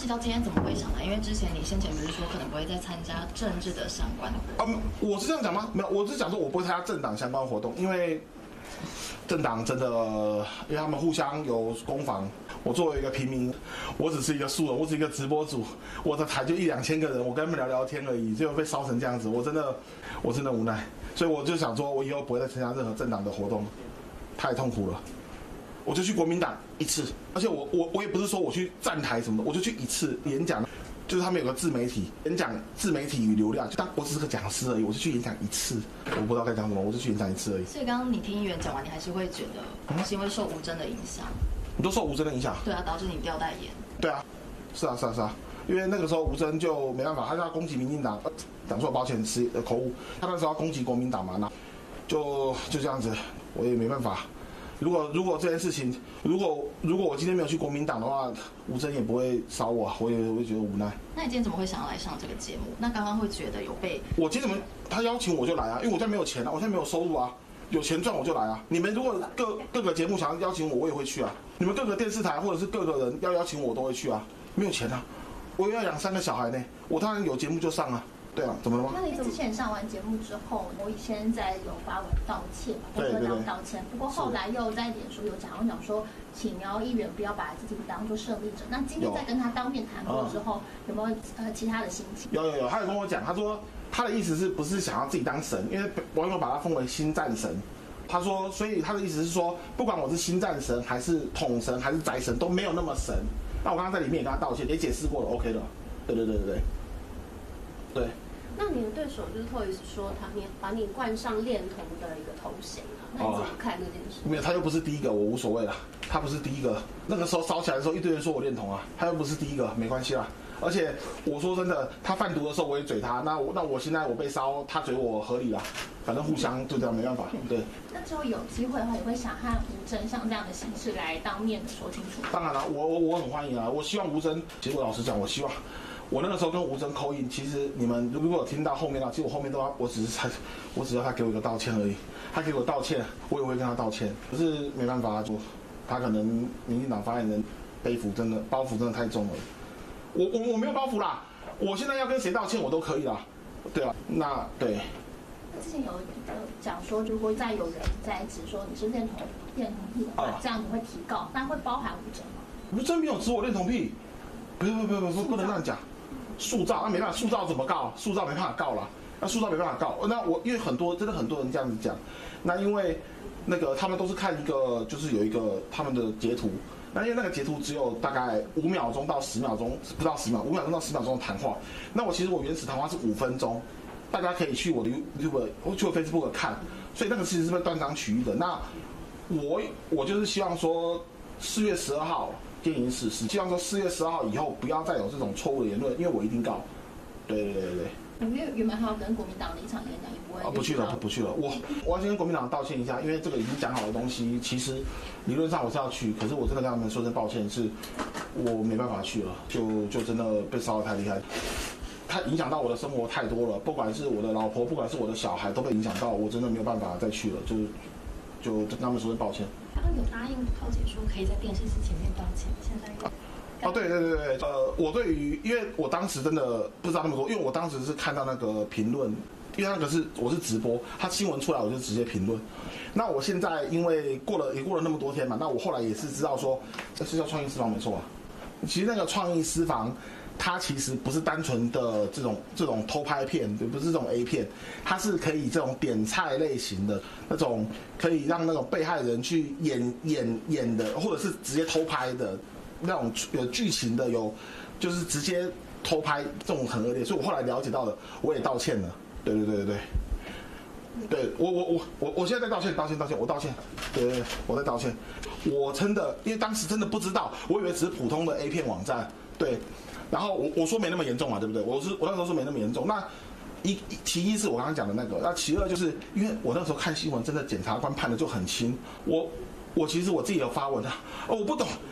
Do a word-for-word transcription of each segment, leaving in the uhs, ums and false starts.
细到今天怎么会想来？因为之前你先前不是说可能不会再参加政治的相关的活动？ 嗯，我是这样讲吗？没有，我是讲说我不会参加政党相关活动，因为政党真的，因为他们互相有攻防。我作为一个平民，我只是一个素人，我只是一个直播主，我的台就一两千个人，我跟他们聊聊天而已，结果被烧成这样子，我真的，我真的无奈。所以我就想说，我以后不会再参加任何政党的活动，太痛苦了。我就去国民党一次，而且我我我也不是说我去站台什么的，我就去一次演讲，就是他们有个自媒体演讲，自媒体与流量，就当我只是个讲师而已，我就去演讲一次，我不知道该讲什么，我就去演讲一次而已。 所以刚刚你听议员讲完，你还是会觉得是因为受吴征的影响？ 你都受吴征的影响？ 对啊，导致你掉代言。 对啊，是啊是啊是啊，因为那个时候吴征就没办法，他就要攻击民进党，讲错抱歉，是口误，他那时候要攻击国民党嘛，那就就这样子，我也没办法。如果如果这件事情，如果如果我今天没有去国民党的话，吴征也不会烧我，我也会觉得无奈。 那你今天怎么会想要来上这个节目？那刚刚会觉得有被我今天怎么他邀请我就来啊？因为我现在没有钱啊，我现在没有收入啊。有钱赚我就来啊！你们如果各各个节目想要邀请我，我也会去啊。你们各个电视台或者是各个人要邀请我，我都会去啊。没有钱啊，我要养三个小孩呢，我当然有节目就上啊。对啊，怎么了吗？ 那你之前上完节目之后，我以前在有发文道歉嘛，跟科长道歉。不过后来又在脸书有讲，我讲说，请苗议员不要把自己当做胜利者。那今天在跟他当面谈过之后，有没有呃其他的心情？ 有有有，他有跟我讲，他说他的意思是不是想要自己当神？因为网友把他封为新战神。他说，所以他的意思是说，不管我是新战神还是统神还是宅神，都没有那么神。那我刚刚在里面也跟他道歉，也解释过了 ，OK 了。对对对对对。对。 那你的对手就是 Toys 说他你把你冠上恋童的一个头衔啊，那你怎么看这件事？ 没有，他又不是第一个，我无所谓了。他不是第一个，那个时候烧起来的时候，一堆人说我恋童啊，他又不是第一个，没关系啦。而且我说真的，他贩毒的时候我也嘴他，那我那我现在我被烧，他嘴我合理啦，反正互相就这样，没办法。对。 那之后有机会的话，也会想和吴征像这样的形式来当面的说清楚。 当然了，我我我很欢迎啊，我希望吴征，其实我老实讲，我希望。我那个时候跟吴征扣印，其实你们如果有听到后面的，其实我后面都要，我只是才，我只要他给我一个道歉而已。他给我道歉，我也会跟他道歉。可是没办法，就他可能民进党发言人背负真的包袱真的太重了。我我我没有包袱啦，我现在要跟谁道歉我都可以啦。对啊，那对。 那之前有呃讲说，如果再有人在指说你是恋童恋童癖的话，啊、这样子会提告，那会包含吴征吗？ 吴征没有指我恋童癖，不不不不不不能这样讲。塑造那没办法，塑造怎么告？塑造没办法告了，那塑造没办法告。那我因为很多真的很多人这样子讲，那因为那个他们都是看一个，就是有一个他们的截图，那因为那个截图只有大概五秒钟到十秒钟，不到十秒，五秒钟到十秒钟的谈话。那我其实我原始谈话是五分钟，大家可以去我的 YouTube 或去我 Facebook 看，所以那个其实是被断章取义的。那我我就是希望说四月十二号。电影史实，希望说四月十二号以后不要再有这种错误的言论，因为我一定告。对对对对对。 因为原本还要跟国民党的一场演讲，也不会。 啊，不去了，不去了。我我要先跟国民党道歉一下，因为这个已经讲好的东西，其实理论上我是要去，可是我真的跟他们说声抱歉，是我没办法去了，就就真的被烧得太厉害，它影响到我的生活太多了，不管是我的老婆，不管是我的小孩，都被影响到，我真的没有办法再去了，就就跟他们说声抱歉。 刚刚有答应涛姐说可以在电视机前面道歉，现在哦，对对对对，呃，我对于，因为我当时真的不知道那么多，因为我当时是看到那个评论，因为那个是我是直播，他新闻出来我就直接评论。那我现在因为过了也过了那么多天嘛，那我后来也是知道说，这是叫创意私房没错啊。其实那个创意私房，它其实不是单纯的这种这种偷拍片，不是这种 A 片，它是可以这种点菜类型的那种，可以让那种被害人去演演演的，或者是直接偷拍的。那种有剧情的，有就是直接偷拍这种很恶劣，所以我后来了解到了，我也道歉了。对对对对对，对我我我我我现在在道歉道歉道歉，我道歉，对对对，我在道歉。我真的因为当时真的不知道，我以为只是普通的 A 片网站，对。然后我我说没那么严重嘛，对不对？我是我那时候说没那么严重。那一其一是我刚刚讲的那个，那其二就是因为我那时候看新闻，真的检察官判的就很轻。我我其实我自己有发文啊，哦我不懂。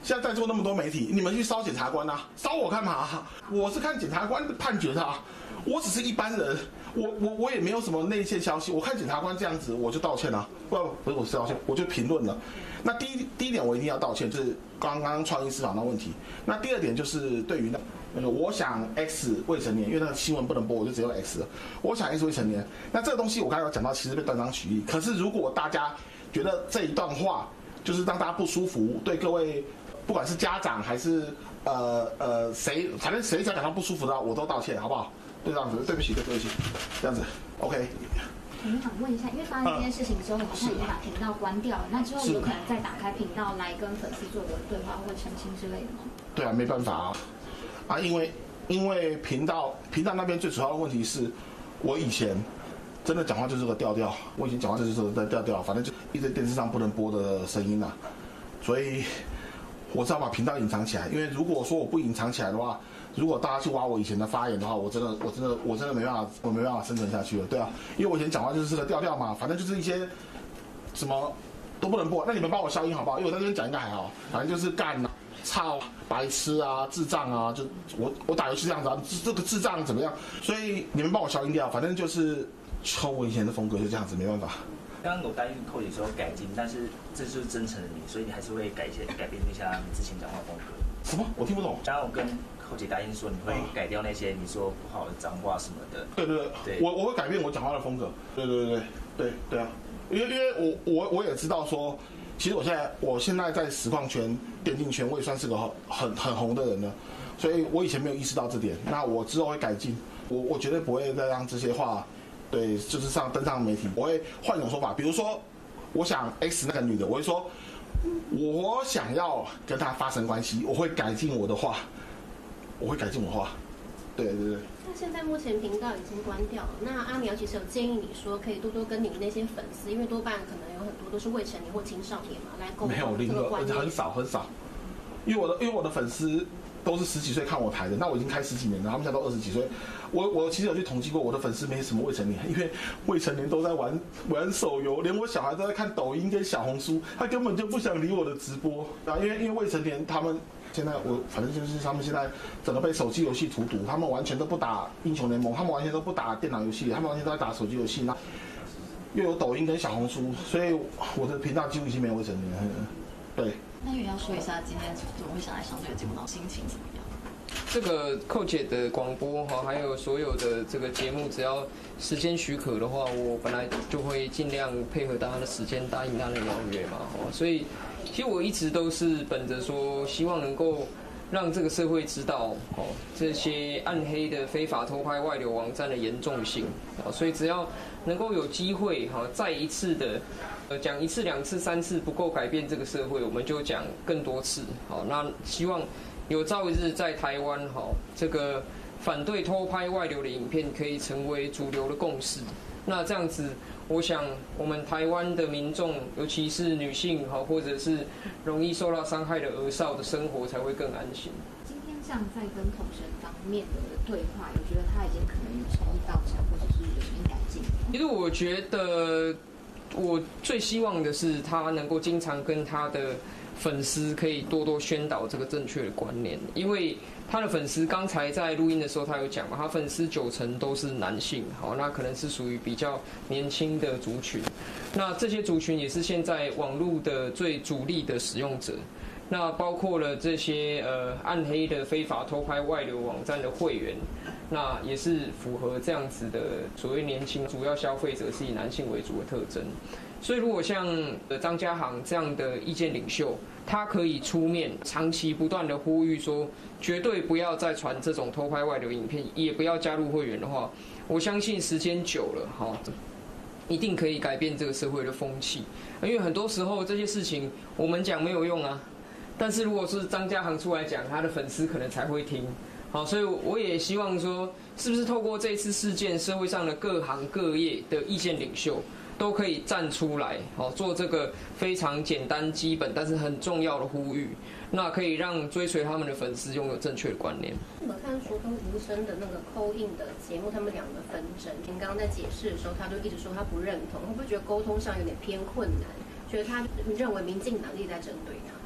现在在座那么多媒体，你们去烧检察官啊，烧我干嘛？我是看检察官判决的啊，我只是一般人，我我我也没有什么内线消息，我看检察官这样子，我就道歉啊，不不是我是道歉，我就评论了。那第一第一点我一定要道歉，就是刚刚创意市场的问题。那第二点就是对于那那个我想 X 未成年，因为那个新闻不能播，我就只有 X 了。我想 X 未成年，那这个东西我刚才有讲到，其实被断章取义。可是如果大家觉得这一段话就是让大家不舒服，对各位不管是家长还是呃呃谁，反正谁讲讲到不舒服的，我都道歉，好不好？就这样子，对不起，对不起，这样子 ，OK。 我想问一下，因为发生这件事情之后，好像已经把频道关掉了，那之后有可能再打开频道来跟粉丝做个对话或澄清之类的吗？对啊， 没办法啊，啊，因为因为频道频道那边最主要的问题是，我以前真的讲话就是个调调，我以前讲话就是个调调，反正就一直电视上不能播的声音啊，所以我只好把频道隐藏起来。因为如果说我不隐藏起来的话，如果大家去挖我以前的发言的话，我真的我真的我真的没办法，我没办法生存下去了，对啊，因为我以前讲话就是个调调嘛，反正就是一些什么都不能播，那你们帮我消音好不好？因为我在这边讲应该还好，反正就是干啊、操、白痴啊、智障啊，就我我打游戏这样子啊，这个智障怎么样？所以你们帮我消音掉，反正就是抽我以前的风格就这样子，没办法。 刚刚我答应寇姐说改进，但是这就是真诚的你，所以你还是会改一些改变一下你之前讲话风格。 什么？我听不懂。 刚刚我跟寇姐答应说你会改掉那些你说不好的脏话什么的。 对对对，我我会改变我讲话的风格。对对对对对对啊，因为因为我我我也知道说，其实我现在我现在在实况圈、电竞圈，我也算是个很很很红的人了，所以我以前没有意识到这点。那我之后会改进，我我绝对不会再让这些话。对，就是上登上媒体，我会换一种说法，比如说，我想 X 那个女的，我会说，我想要跟她发生关系，我会改进我的话，我会改进我的话，对对对。 那现在目前频道已经关掉了，那阿苗其实有建议你说，可以多多跟你们那些粉丝，因为多半可能有很多都是未成年或青少年嘛，来沟通这个观念。 很少很少，因为我的因为我的粉丝都是十几岁看我台的，那我已经开十几年了，他们现在都二十几岁。我我其实有去统计过，我的粉丝没什么未成年，因为未成年都在玩玩手游，连我小孩都在看抖音跟小红书，他根本就不想理我的直播啊。因为因为未成年他们现在我反正就是他们现在整个被手机游戏荼毒，他们完全都不打英雄联盟，他们完全都不打电脑游戏，他们完全都在打手机游戏。那又有抖音跟小红书，所以我的频道几乎已经没有未成年。对。 那也要说一下今天怎么会想来上这个节目，然后心情怎么样？ 这个寇姐的广播哈，还有所有的这个节目，只要时间许可的话，我本来就会尽量配合大家的时间，答应大家的邀约嘛。哦，所以其实我一直都是本着说，希望能够让这个社会知道哦这些暗黑的非法偷拍外流网站的严重性啊，所以只要能够有机会哈，再一次的。呃，讲一次、两次、三次不够改变这个社会，我们就讲更多次。好，那希望有朝一日在台湾，好，这个反对偷拍外流的影片可以成为主流的共识。那这样子，我想我们台湾的民众，尤其是女性，好，或者是容易受到伤害的儿少的生活才会更安心。 今天这样在跟统神方面的对话，我觉得他已经可能有诚意道歉，或者是有什么改进？ 其实我觉得。我最希望的是他能够经常跟他的粉丝可以多多宣导这个正确的观念，因为他的粉丝刚才在录音的时候他有讲嘛，他粉丝九成都是男性，好，那可能是属于比较年轻的族群，那这些族群也是现在网络的最主力的使用者。那包括了这些呃暗黑的非法偷拍外流网站的会员，那也是符合这样子的所谓年轻主要消费者是以男性为主的特征。所以如果像张家航这样的意见领袖，他可以出面长期不断的呼吁说，绝对不要再传这种偷拍外流影片，也不要加入会员的话，我相信时间久了，哈，一定可以改变这个社会的风气。因为很多时候这些事情我们讲没有用啊。但是如果是张家航出来讲，他的粉丝可能才会听。好，所以我也希望说，是不是透过这次事件，社会上的各行各业的意见领袖都可以站出来，好，做这个非常简单基本但是很重要的呼吁，那可以让追随他们的粉丝拥有正确的观念。 我看说跟吴声的那个call in的节目，他们两个纷争，您刚刚在解释的时候，他就一直说他不认同，会不会觉得沟通上有点偏困难？觉得他认为民进党一直在针对他？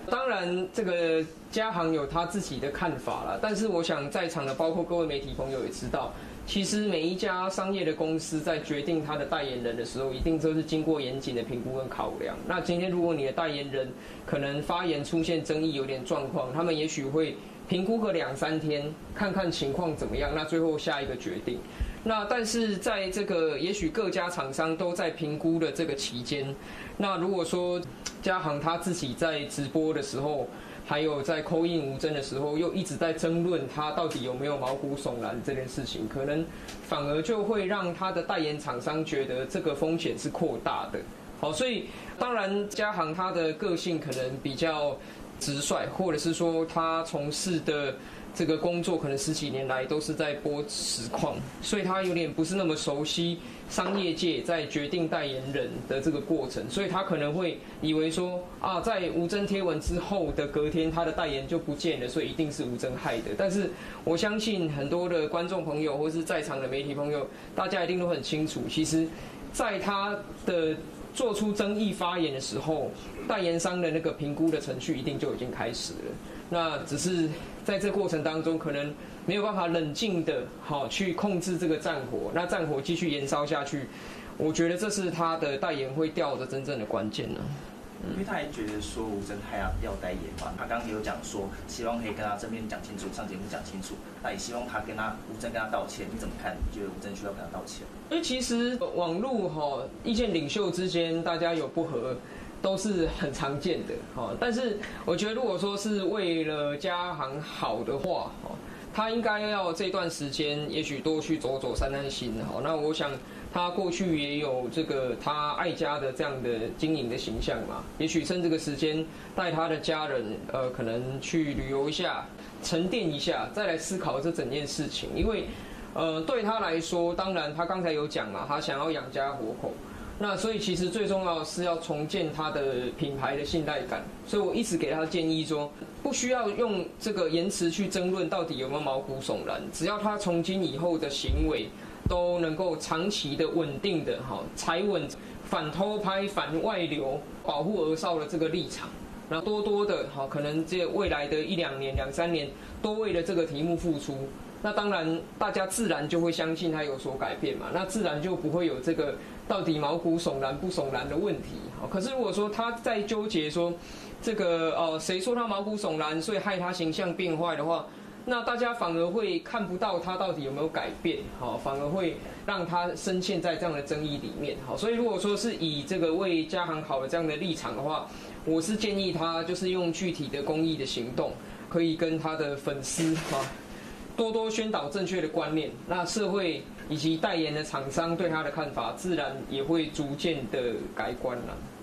当然，这个嘉航有他自己的看法啦，但是我想在场的包括各位媒体朋友也知道，其实每一家商业的公司在决定他的代言人的时候，一定都是经过严谨的评估跟考量。那今天如果你的代言人可能发言出现争议、有点状况，他们也许会评估个两三天，看看情况怎么样，那最后下一个决定。那但是在这个也许各家厂商都在评估的这个期间，那如果说嘉航他自己在直播的时候，还有在call in吴峥的时候，又一直在争论他到底有没有毛骨悚然这件事情，可能反而就会让他的代言厂商觉得这个风险是扩大的。好，所以当然嘉航他的个性可能比较直率，或者是说他从事的这个工作可能十几年来都是在播实况，所以他有点不是那么熟悉商业界在决定代言人的这个过程，所以他可能会以为说啊，在吴峥贴文之后的隔天，他的代言就不见了，所以一定是吴峥害的。但是我相信很多的观众朋友或是在场的媒体朋友，大家一定都很清楚，其实在他的做出争议发言的时候，代言商的那个评估的程序一定就已经开始了。那只是在这过程当中，可能没有办法冷静的好去控制这个战火，那战火继续延烧下去，我觉得这是他的代言会掉的真正的关键呢。 因为他还觉得说吴峥害他掉代言嘛，他刚刚有讲说希望可以跟他正面讲清楚，上节目讲清楚，那也希望他跟他吴峥跟他道歉，你怎么看？你觉得吴峥需要跟他道歉？ 因为其实网络哈意见领袖之间大家有不合，都是很常见的哈。但是我觉得如果说是为了嘉航好的话，他应该要这段时间也许多去走走散散心哈。那我想他过去也有这个他爱家的这样的经营的形象嘛，也许趁这个时间带他的家人呃可能去旅游一下，沉淀一下，再来思考这整件事情。因为呃对他来说，当然他刚才有讲嘛，他想要养家活口。那所以其实最重要的是要重建他的品牌的信赖感，所以我一直给他建议说，不需要用这个言辞去争论到底有没有毛骨悚然，只要他从今以后的行为都能够长期的稳定的哈，踩稳反偷拍、反外流、保护儿少的这个立场，然后多多的哈，可能这未来的一两年、两三年多为了这个题目付出。那当然，大家自然就会相信他有所改变嘛，那自然就不会有这个到底毛骨悚然不悚然的问题。可是如果说他在纠结说这个呃谁说他毛骨悚然，所以害他形象变坏的话，那大家反而会看不到他到底有没有改变，好，反而会让他深陷在这样的争议里面。好，所以如果说是以这个为嘉航好的这样的立场的话，我是建议他就是用具体的公益的行动，可以跟他的粉丝哈。多多宣导正确的观念，那社会以及代言的厂商对他的看法，自然也会逐渐的改观了。